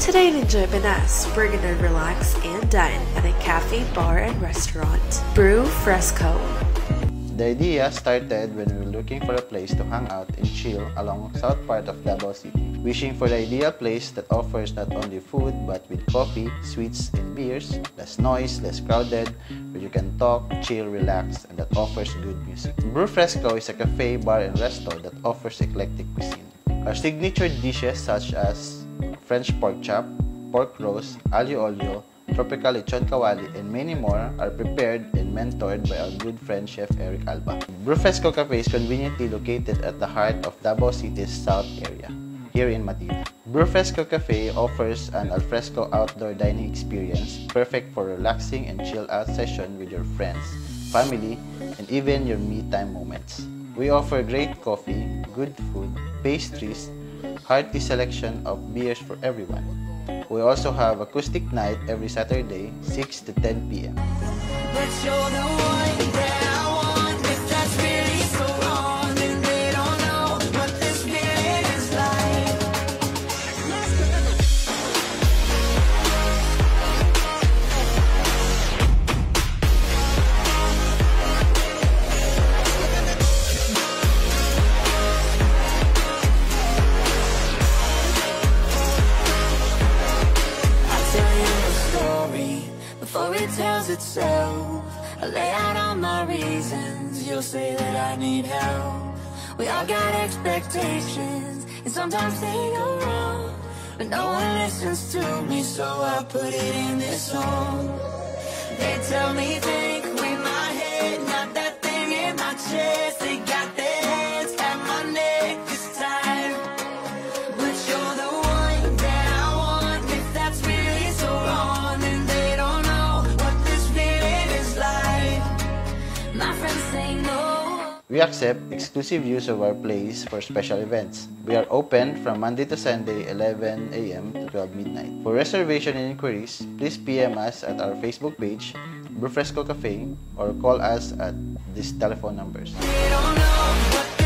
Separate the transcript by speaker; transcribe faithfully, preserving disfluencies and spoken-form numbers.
Speaker 1: Today in Enjoy Banas, we're gonna relax and dine at a cafe, bar, and restaurant, Brew Fresco.
Speaker 2: The idea started when we were looking for a place to hang out and chill along south part of Davao City, wishing for the ideal place that offers not only food but with coffee, sweets, and beers, less noise, less crowded, where you can talk, chill, relax, and that offers good music. Brew Fresco is a cafe, bar, and resto that offers eclectic cuisine. Our signature dishes such as French pork chop, pork roast, alio olio, tropical lechon kawali, and many more are prepared and mentored by our good friend Chef Eric Alba. Brew Fresco Cafe is conveniently located at the heart of Davao City's south area, here in Matira. Brew Fresco Cafe offers an alfresco outdoor dining experience perfect for relaxing and chill out session with your friends, family, and even your me time moments. We offer great coffee, good food, pastries, hearty selection of beers for everyone. We also have acoustic night every Saturday, six to ten p m
Speaker 3: But you're the one that I want. If that's really so wrong, then they don't know what this feeling is like. Before it tells itself, I lay out all my reasons. You'll say that I need help. We all got expectations, and sometimes they go wrong, but no one listens to me, so I put it in this song. They tell me think with my head, not that thing in my chest. They got their hands at my neck this time, but you're the one that I want. If that's really so wrong, then they don't know what this feeling is like. My friends say no.
Speaker 2: We accept exclusive use of our place for special events. We are open from Monday to Sunday, eleven a m to twelve midnight. For reservation and inquiries, please P M us at our Facebook page, Brew Fresco Cafe, or call us at these telephone numbers.
Speaker 3: They don't know what